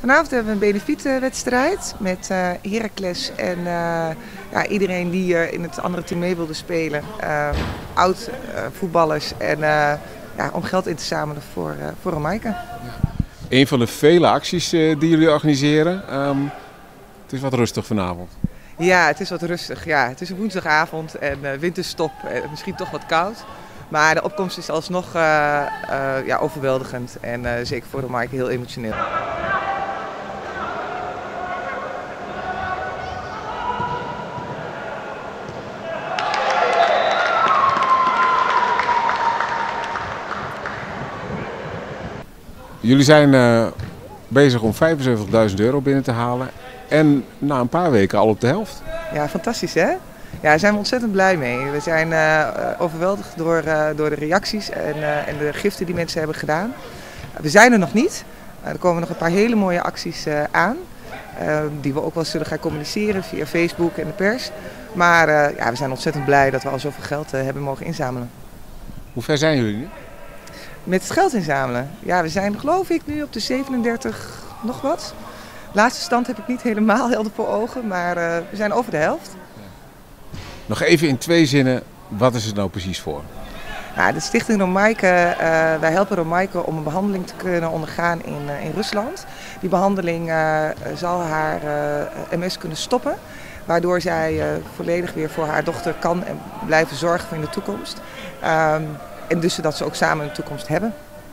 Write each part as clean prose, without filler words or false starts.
Vanavond hebben we een benefietwedstrijd met Heracles en ja, iedereen die in het andere team mee wilde spelen. Oud voetballers en ja, om geld in te zamelen voor Romeike. Ja. Een van de vele acties die jullie organiseren. Het is wat rustig vanavond. Ja, het is wat rustig. Ja. Het is een woensdagavond en winterstop en misschien toch wat koud. Maar de opkomst is alsnog ja, overweldigend en zeker voor Romeike heel emotioneel. Jullie zijn bezig om €75.000 binnen te halen en na een paar weken al op de helft. Ja, fantastisch hè? Ja, daar zijn we ontzettend blij mee. We zijn overweldigd door de reacties en de giften die mensen hebben gedaan. We zijn er nog niet. Er komen nog een paar hele mooie acties aan. Die we ook wel zullen gaan communiceren via Facebook en de pers. Maar ja, we zijn ontzettend blij dat we al zoveel geld hebben mogen inzamelen. Hoe ver zijn jullie nu? Met het geld inzamelen? Ja, we zijn geloof ik nu op de 37 nog wat. Laatste stand heb ik niet helemaal helder voor ogen, maar we zijn over de helft. Nog even in 2 zinnen, wat is het nou precies voor? Nou, de Stichting Romeike, wij helpen Romeike om een behandeling te kunnen ondergaan in Rusland. Die behandeling zal haar MS kunnen stoppen, waardoor zij volledig weer voor haar dochter kan en blijven zorgen in de toekomst. En dus zodat ze ook samen een toekomst hebben.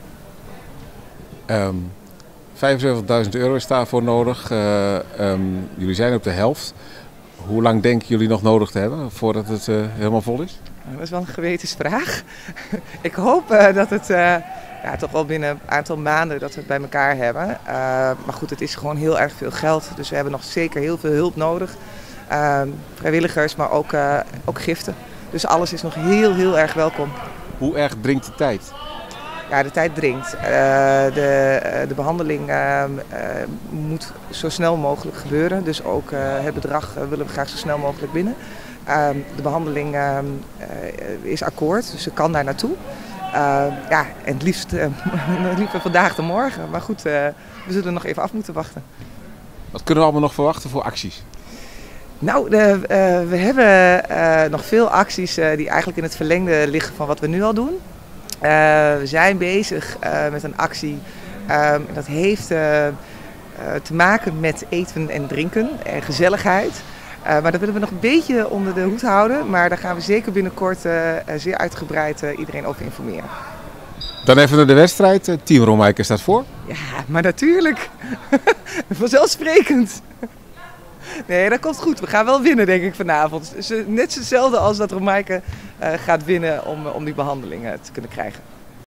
€75.000 is daarvoor nodig. Jullie zijn op de helft. Hoe lang denken jullie nog nodig te hebben voordat het helemaal vol is? Dat is wel een gewetensvraag. Ik hoop dat het ja, toch wel binnen een aantal maanden dat we het bij elkaar hebben. Maar goed, het is gewoon heel erg veel geld. Dus we hebben nog zeker heel veel hulp nodig. Vrijwilligers, maar ook giften. Dus alles is nog heel erg welkom. Hoe erg dringt de tijd? Ja, de tijd dringt. De behandeling moet zo snel mogelijk gebeuren. Dus ook het bedrag willen we graag zo snel mogelijk binnen. De behandeling is akkoord, dus ze kan daar naartoe. Ja, en het liefst liever vandaag dan morgen. Maar goed, we zullen nog even af moeten wachten. Wat kunnen we allemaal nog verwachten voor acties? Nou, we hebben nog veel acties die eigenlijk in het verlengde liggen van wat we nu al doen. We zijn bezig met een actie dat heeft te maken met eten en drinken en gezelligheid. Maar dat willen we nog een beetje onder de hoed houden. Maar daar gaan we zeker binnenkort zeer uitgebreid iedereen over informeren. Dan even naar de wedstrijd. Team Romeike staat voor. Ja, maar natuurlijk. Vanzelfsprekend. Nee, dat komt goed. We gaan wel winnen, denk ik, vanavond. Net hetzelfde als dat Romeike gaat winnen om die behandeling te kunnen krijgen.